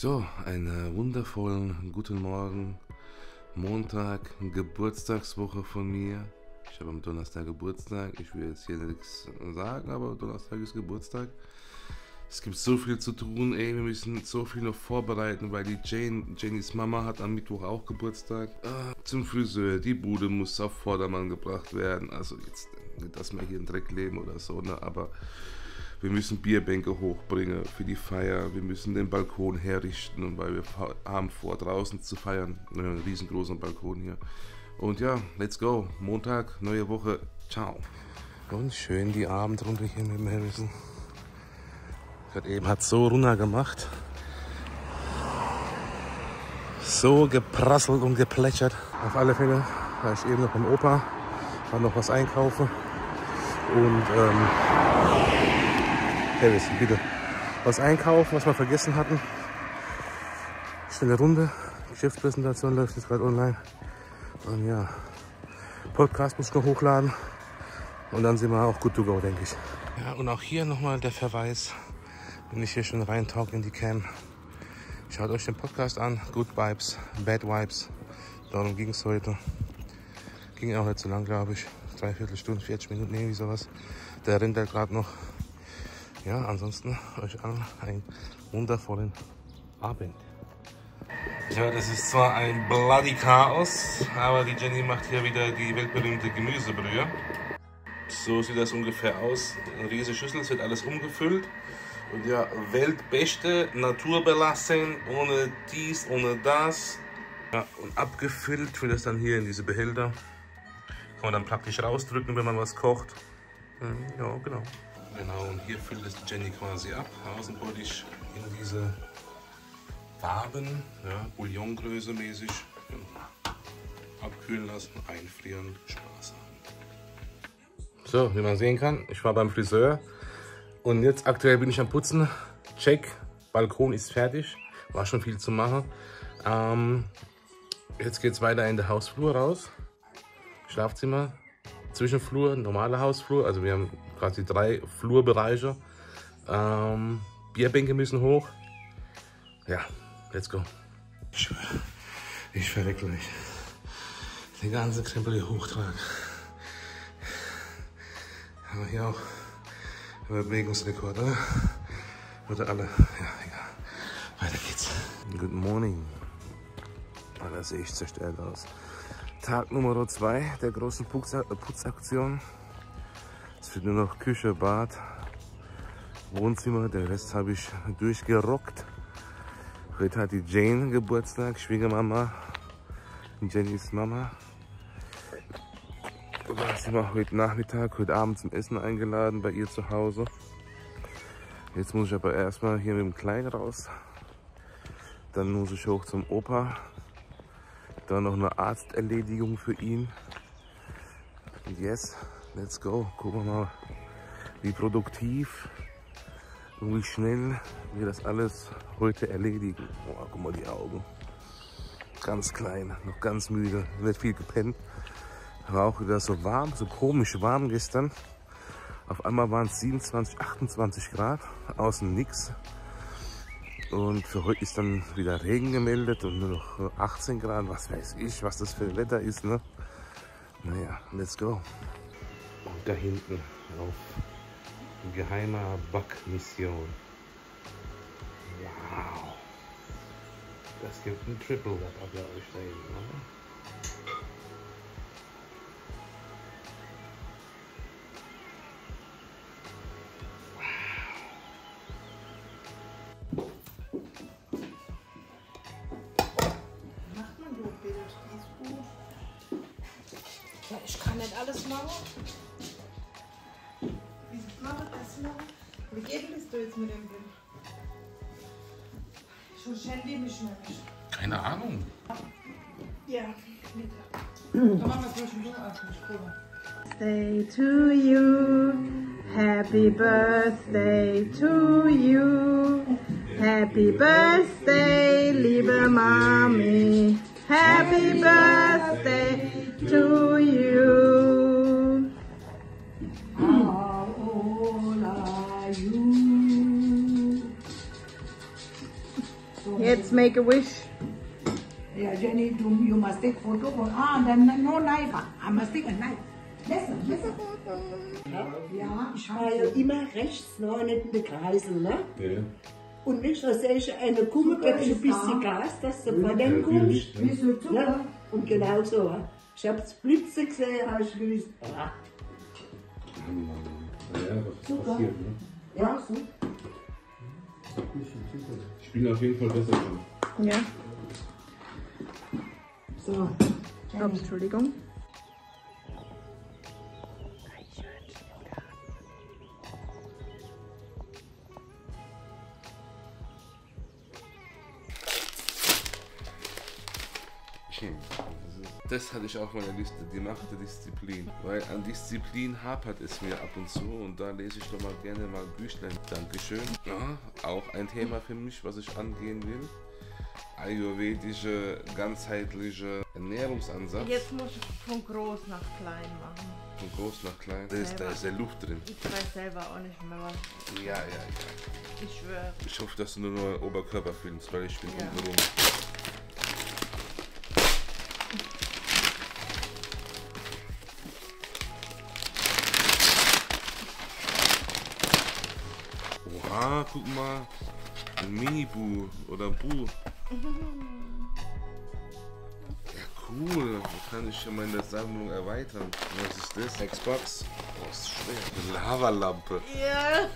So, einen wundervollen guten Morgen, Montag, Geburtstagswoche von mir. Ich habe am Donnerstag Geburtstag, ich will jetzt hier nichts sagen, aber Donnerstag ist Geburtstag. Es gibt so viel zu tun, wir müssen so viel noch vorbereiten, weil die Jennys Mama hat am Mittwoch auch Geburtstag. Zum Friseur, die Bude muss auf Vordermann gebracht werden, also jetzt nicht, dass wir hier im Dreck leben oder so, ne, aber wir müssen Bierbänke hochbringen für die Feier, wir müssen den Balkon herrichten, weil wir haben vor, draußen zu feiern, einen riesengroßen Balkon hier. Und ja, let's go, Montag, neue Woche, ciao. Und schön die Abendrunde hier mit dem Harrison. Gerade eben hat so runter gemacht, so geprasselt und geplätschert. Auf alle Fälle war ich eben noch beim Opa, war noch was einkaufen und Harrison, bitte. Was einkaufen, was wir vergessen hatten. Schnelle Runde. Geschäftspräsentation läuft jetzt gerade online. Und ja, Podcast muss ich noch hochladen. Und dann sind wir auch good to go, denke ich. Ja, und auch hier nochmal der Verweis, wenn ich hier schon reintauche in die Cam. Schaut euch den Podcast an. Good Vibes, Bad Vibes. Darum ging es heute. Ging auch nicht so lang, glaube ich. 3/4 Stunde, 40 Minuten, irgendwie sowas. Der rennt halt gerade noch. Ja, ansonsten euch allen einen wundervollen Abend. Ja, das ist zwar ein bloody Chaos, aber die Jenny macht hier wieder die weltberühmte Gemüsebrühe. So sieht das ungefähr aus. Eine riesige Schüssel, es wird alles umgefüllt. Und ja, weltbeste, naturbelassen, ohne dies, ohne das. Ja, und abgefüllt wird das dann hier in diese Behälter. Kann man dann praktisch rausdrücken, wenn man was kocht. Ja, genau. Genau, und hier füllt es die Jenny quasi ab, außenbodisch in diese Waben, ja, Bouillongröße mäßig. Abkühlen lassen, einfrieren, Spaß haben. So, wie man sehen kann, ich war beim Friseur und jetzt aktuell bin ich am Putzen. Check, Balkon ist fertig, war schon viel zu machen. Jetzt geht es weiter in den Hausflur raus, Schlafzimmer. Zwischenflur, normaler Hausflur, also wir haben quasi 3 Flurbereiche. Bierbänke müssen hoch. Ja, let's go. Ich verreck gleich. Den ganzen Krempel hier hochtragen. Haben wir hier auch Bewegungsrekord, oder? Oder alle? Ja, egal. Weiter geht's. Good morning. Da sehe ich zerstört aus. Tag Nummer 2 der großen Putzaktion. Es wird nur noch Küche, Bad, Wohnzimmer. Der Rest habe ich durchgerockt. Heute hat die Jane Geburtstag, Schwiegermama, Jennys Mama. Da sind wir heute Nachmittag, heute Abend zum Essen eingeladen bei ihr zu Hause. Jetzt muss ich aber erstmal hier mit dem Kleid raus. Dann muss ich hoch zum Opa. Dann noch eine Arzterledigung für ihn. Und yes, let's go. Gucken wir mal, wie produktiv und wie schnell wir das alles heute erledigen. Oh, guck mal die Augen. Ganz klein, noch ganz müde, nicht viel gepennt. War auch wieder so warm, so komisch warm gestern. Auf einmal waren es 27, 28 Grad, außen nix. Und für heute ist dann wieder Regen gemeldet und nur noch 18 Grad, was weiß ich, was das für Wetter ist, ne? Naja, let's go. Und da hinten auf geheimer Backmission. Wow. Das gibt ein Triple Wrap, glaube ich, da hinten, oder? Ich kann nicht alles machen. Wie soll ich das machen? Wie geht das du jetzt mit dem Bild? Ich Handy nicht mehr. Keine Ahnung. Ja, bitte. Dann machen wir zwischendurch Birthday to you. Happy birthday to you. Happy birthday, liebe Mami. Happy birthday to you. How old are you? Jetzt make a wish. Yeah, Jenny, you must take photo. Then no knife. I must take a knife. Listen. Ja, ich fahre ja immer rechts, noch nicht in den Kreisel, ne? Ja. Und nicht, da sehe ich eine Kumme, gebe ich ein bisschen Gas, dass du vor dem kommst. Ja. Und genau so. Ich habe das Blitze gesehen, habe ich gewusst. Ja, was ist passiert, ne? Ja, so. Ich bin auf jeden Fall besser schon. Ja. So. Oh, Entschuldigung. Das hatte ich auf meiner Liste, die Macht der Disziplin. Weil an Disziplin hapert es mir ab und zu und da lese ich doch mal gerne mal Büchlein. Dankeschön. Ja, auch ein Thema für mich, was ich angehen will. Ayurvedische, ganzheitliche Ernährungsansatz. Jetzt muss ich von groß nach klein machen. Von groß nach klein. Da ist ja Luft drin. Ich weiß selber auch nicht mehr was. Ja. Ich schwöre. Ich hoffe, dass du nur noch Oberkörper filmst, weil ich bin unten rum. Oha, guck mal. Ein Mini-Bu oder Bu. Ja, cool. Da kann ich ja meine Sammlung erweitern. Was ist das? Xbox. Oh, ist schwer. Eine Lavalampe. Ja.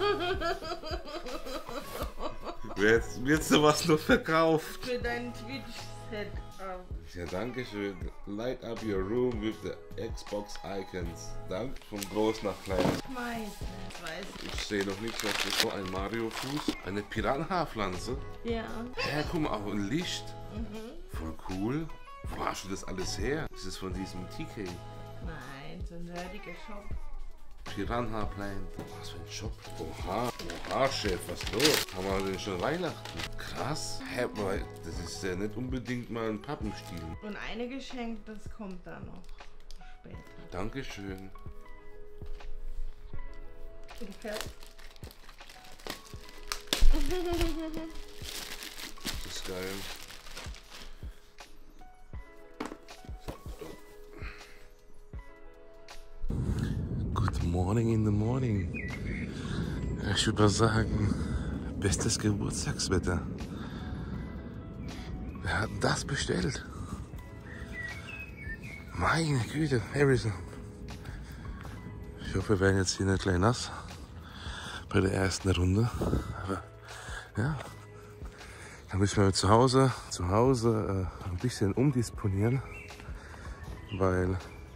Wird sowas noch verkauft? Für dein Twitch-Setup. Ja, danke schön. Light up your room with the Xbox Icons. Dank von groß nach klein. Meistens, weiß ich. Ich sehe noch nichts, was ist. So ein Mario-Fuß. Eine Piranha-Pflanze. Ja. Ja, guck mal, auch ein Licht. Voll cool. Wo hast du das alles her? Ist es von diesem TK? Nein, so ein nerdiger Shop. Piranha Plant. Was für ein Shop. Oha, Chef, was ist los? Haben wir denn schon Weihnachten? Krass. Hä, aber das ist ja nicht unbedingt mal ein Pappenstiel. Und eine Geschenk, das kommt dann noch später. Dankeschön. Gefällt? Das ist geil. Good morning in the morning. Ich würde mal sagen, bestes Geburtstagswetter. Wer hat denn das bestellt? Meine Güte, Harrison. Ich hoffe, wir werden jetzt hier nicht gleich nass bei der ersten Runde. Aber ja, dann müssen wir zu Hause ein bisschen umdisponieren, weil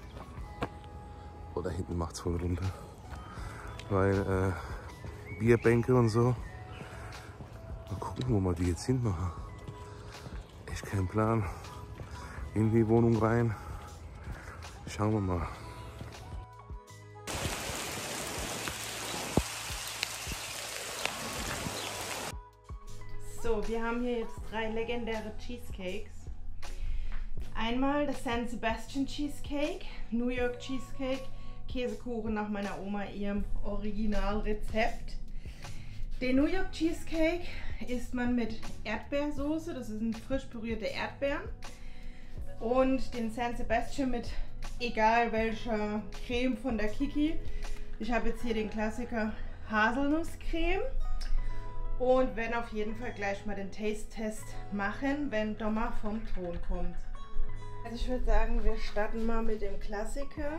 da hinten macht es voll runter, weil Bierbänke und so. Mal gucken, wo wir die jetzt hinmachen. Echt kein Plan. In die Wohnung rein. Schauen wir mal. So, wir haben hier jetzt 3 legendäre Cheesecakes. Einmal das San Sebastian Cheesecake, New York Cheesecake, Käsekuchen nach meiner Oma, ihrem Originalrezept. Den New York Cheesecake isst man mit Erdbeersoße, das sind frisch pürierte Erdbeeren. Und den San Sebastian mit egal welcher Creme von der Kiki. Ich habe jetzt hier den Klassiker Haselnusscreme. Und werde auf jeden Fall gleich mal den Taste-Test machen, wenn Doma vom Ton kommt. Also ich würde sagen, wir starten mal mit dem Klassiker.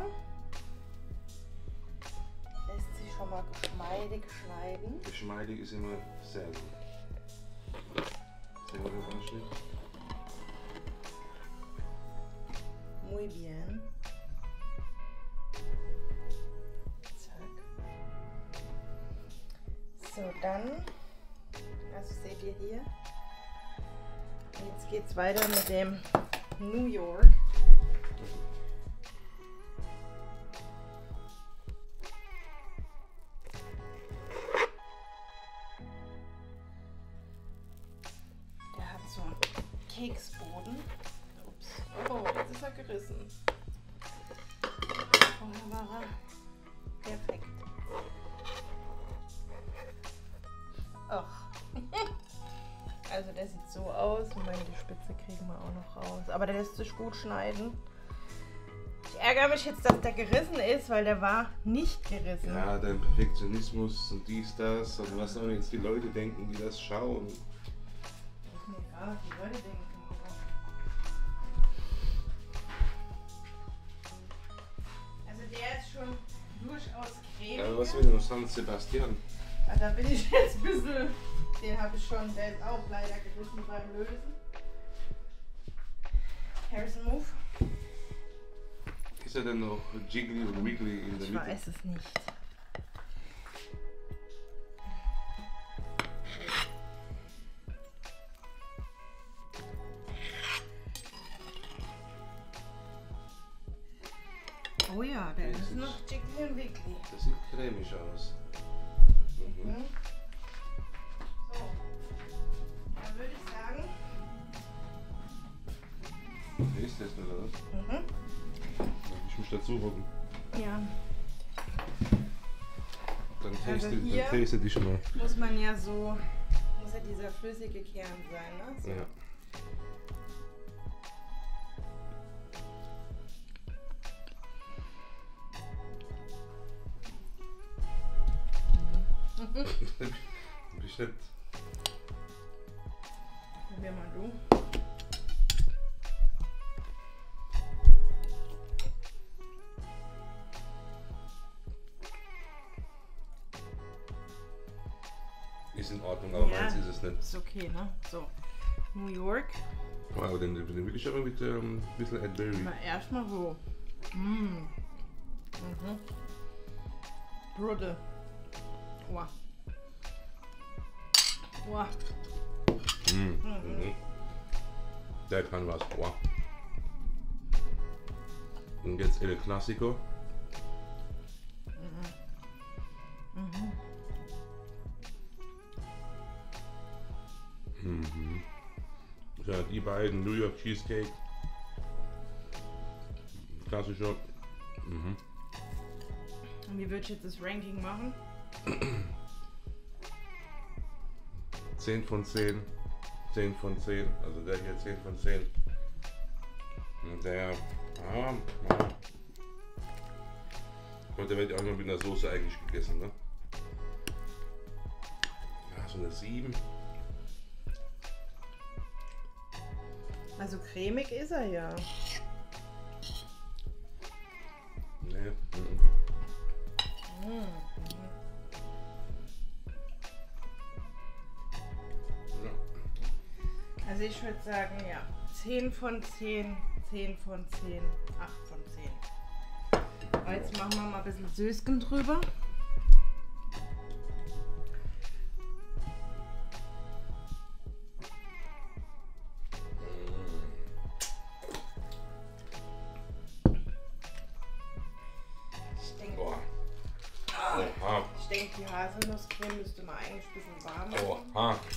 Lässt sich schon mal geschmeidig schneiden. Geschmeidig ist immer sehr gut. Sehr guter Anschnitt. Muy bien. Zack. So, dann, also seht ihr hier, jetzt geht es weiter mit dem New York. Der hat so einen Keksboden. Ups. Oh, jetzt ist er gerissen. Vorher war er perfekt. Ach. Also der sieht so aus. Moment, die Spitze kriegen wir auch noch raus. Aber der lässt sich gut schneiden. Ich ärgere mich jetzt, dass der gerissen ist, weil der war nicht gerissen. Ja, dein Perfektionismus und dies, das. Und was sollen jetzt die Leute denken, die das schauen? Das ist mir egal, was die Leute denken. Also der ist schon durchaus cremig. Ja, was will denn noch San Sebastian? Ja, da bin ich jetzt ein bisschen... Den habe ich schon, der ist auch leider gerissen beim Lösen. Harrison Move. Ist er denn noch Jiggly und Wiggly in der Ich Mitte? weiß es nicht. Oh ja, der ist noch Jiggly und Wiggly. Das sieht cremig aus. Mhm. So, dann würde ich sagen... Ist das oder was? Mhm. Ich muss dazu hocken. Ja, Dann Also taste, hier- dann taste dich mal. muss man ja so... Muss ja dieser flüssige Kern sein, ne? So. Ja. Bestimmt. Probier mal du. Ist in Ordnung, aber Ja. meins ist es nicht. Ist okay, ne? So. New York. Oh, aber den wirklich aber mit ein bisschen Adberry. Aber erstmal so. Mhm. Brudde. Wow. Wow. Mhm. Der kann was. Wow. Und jetzt El Clasico. Mhm. Ja, die beiden New York Cheesecake. Klassischer. Mhm. Und wie würde ich jetzt das Ranking machen? 10 von 10. 10 von 10. Also der hier 10 von 10. Und der. Und der wird ja auch noch mit einer Soße eigentlich gegessen, ne? Ja, so eine 7. Also cremig ist er ja. Nee. Ja. Also ich würde sagen, ja. 10 von 10, 10 von 10, 8 von 10. Aber jetzt machen wir mal ein bisschen Süßchen drüber. Boah. Oha. Ich denke, die Haselnusscreme müsste man eigentlich ein bisschen warm machen. Oha. Aber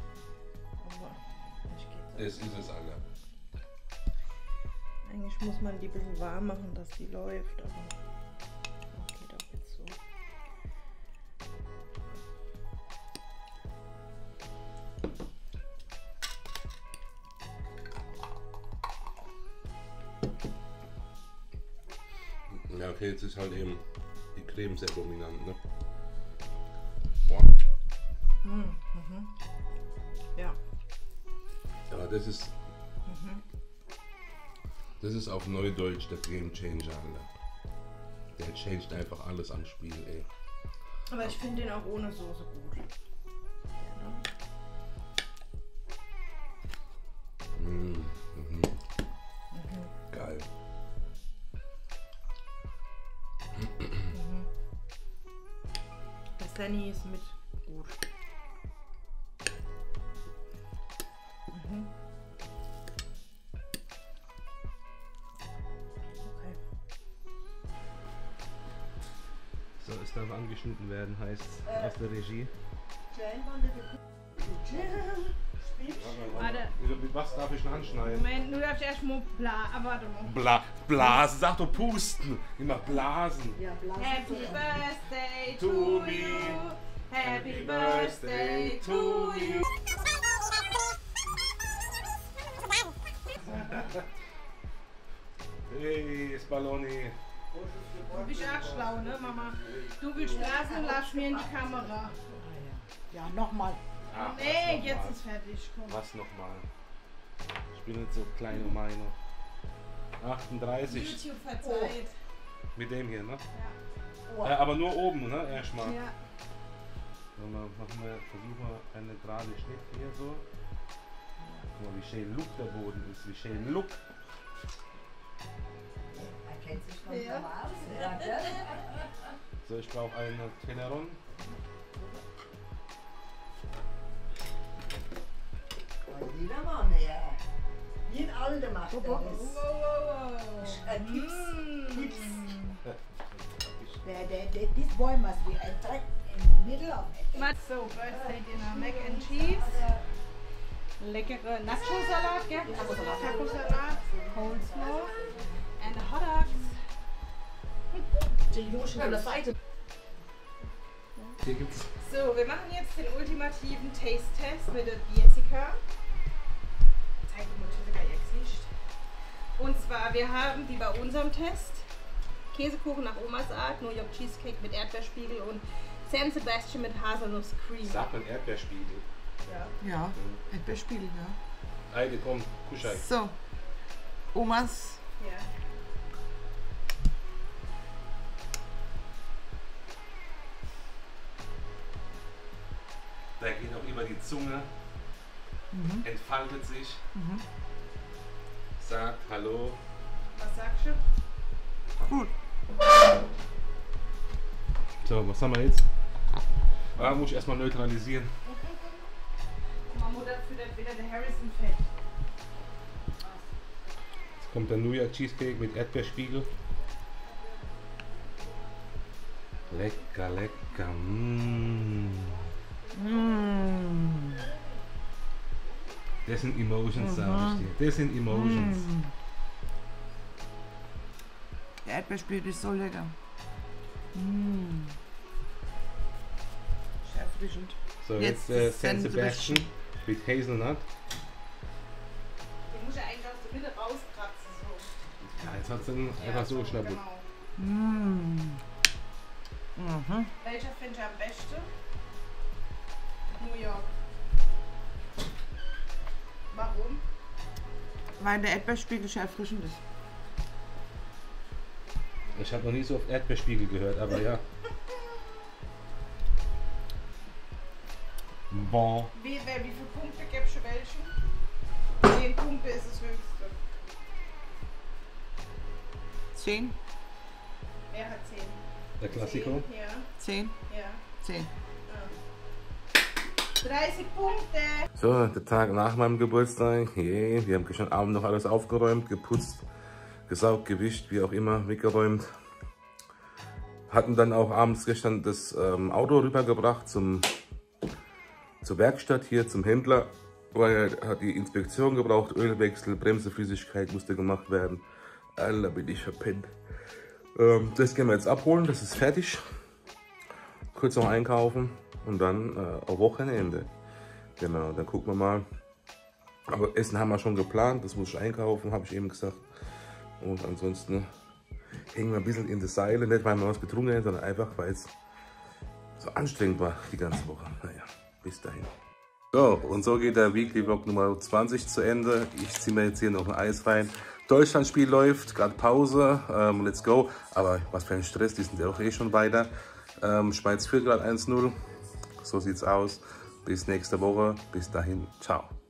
ich geht's Das ist es, Alter. Eigentlich muss man die ein bisschen warm machen, dass die läuft, aber geht auch jetzt so. Ja, okay, jetzt ist halt eben die Creme sehr dominant, ne? Boah. Ja. Aber das ist. Das ist auf Neudeutsch der Game Changer, Alter. Der changed einfach alles am Spiel, ey. Aber ich finde den auch ohne Soße gut. Geil. Der Sunny ist mit gut. Okay. So, es darf angeschnitten werden, heißt aus der Regie. Warte. Mit was darf ich denn anschneiden? Moment, du darfst erst mal warte mal. Blasen, sag doch pusten. Immer blasen. Ja, blasen. Happy Birthday To to me. you. Happy Birthday to you. Hey, Spalloni. Du bist auch schlau, ne, Mama? Du willst blasen und lass mir in die Kamera. Ja, nochmal. Ach, Nee, jetzt ist fertig. Komm. Was nochmal? Ich bin nicht so klein und meine. 38. YouTube verzeiht. Mit dem hier, ne? Ja. Ja, aber nur oben, ne? Erstmal. Ja. Versuchen wir eine gerade Schnitt hier so. Guck mal, wie schön Look der Boden ist, wie schön Look. Er kennt sich schon Ja. aus. Ja, gell? So, ich brauche eine Telleron. Und wieder Mann, ja. Wie ein Alter macht er das. Wow. Pips. This boy must be attracted in the middle of it. So, Birthday Dinner, Mac and Cheese. Leckere Nacho-Salat, gell? Taco-Salat, Coleslaw and Hot Dogs. Hier gibt's. So, wir machen jetzt den ultimativen Taste-Test mit der Jessica. Zeig mir Jessica ihr Gesicht. Und zwar, wir haben wie bei unserem Test Käsekuchen nach Omas Art, New York Cheesecake mit Erdbeerspiegel und San Sebastian mit Haselnuss-Cream. Sagt man Erdbeerspiegel. Ja. Ja, Erdbeerspiegel, ja. Heide, komm, Kuschei. So, Omas Ja. Der geht auch über die Zunge, entfaltet sich, sagt Hallo. Was sagst du? gut. So, was haben wir jetzt? Ah, muss ich erstmal neutralisieren. Meine Mutter füttert wieder der Harrison Fett. Jetzt kommt der New York Cheesecake mit Erdbeerspiegel. Lecker, lecker. Das sind Emotions, sag ich dir. Das sind Emotions. Der Erdbeerspiegel ist so lecker. Sehr erfrischend. So, Jetzt jetzt San San Sebastian mit Hazelnut. Den muss ja eigentlich aus der Mitte rauskratzen. So. Ja, jetzt hat sie einfach so schnappelt. Genau. Welcher findest du am besten? New York. Warum? Weil der Erdbeerspiegel sehr erfrischend ist. Ich habe noch nie so oft Erdbeerspiegel gehört, aber ja. Bon. Wie viele Punkte gibst du welchen? 10 Punkte ist das höchste. 10, Wer hat 10? Der Klassiko. 10? 10, Ja. 10. 30 Punkte. So, der Tag nach meinem Geburtstag. Yeah, wir haben gestern Abend noch alles aufgeräumt, geputzt, gesaugt, gewischt, wie auch immer, weggeräumt. Hatten dann auch abends gestern das Auto rübergebracht zur Werkstatt hier, zum Händler, weil er hat die Inspektion gebraucht, Ölwechsel, Bremseflüssigkeit musste gemacht werden. Alter, bin ich verpennt. Das gehen wir jetzt abholen, das ist fertig. Kurz noch einkaufen und dann auf Wochenende. Genau, dann gucken wir mal. Aber Essen haben wir schon geplant, das muss ich einkaufen, habe ich eben gesagt. Und ansonsten hängen wir ein bisschen in die Seile, nicht weil wir was getrunken haben, sondern einfach, weil es so anstrengend war die ganze Woche. Naja, bis dahin. So, und so geht der Weekly Vlog Nummer 20 zu Ende. Ich ziehe mir jetzt hier noch ein Eis rein. Deutschlandspiel läuft, gerade Pause, let's go. Aber was für ein Stress, die sind ja auch eh schon weiter. Schweiz führt gerade 1-0. So sieht's aus. Bis nächste Woche. Bis dahin, ciao.